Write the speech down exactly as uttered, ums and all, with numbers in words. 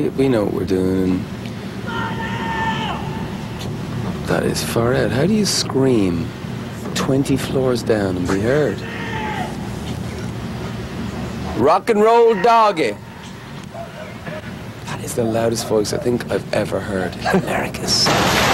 We know what we're doing. That is far out. How do you scream twenty floors down and be heard? Rock and roll doggy. That is the loudest voice I think I've ever heard in America.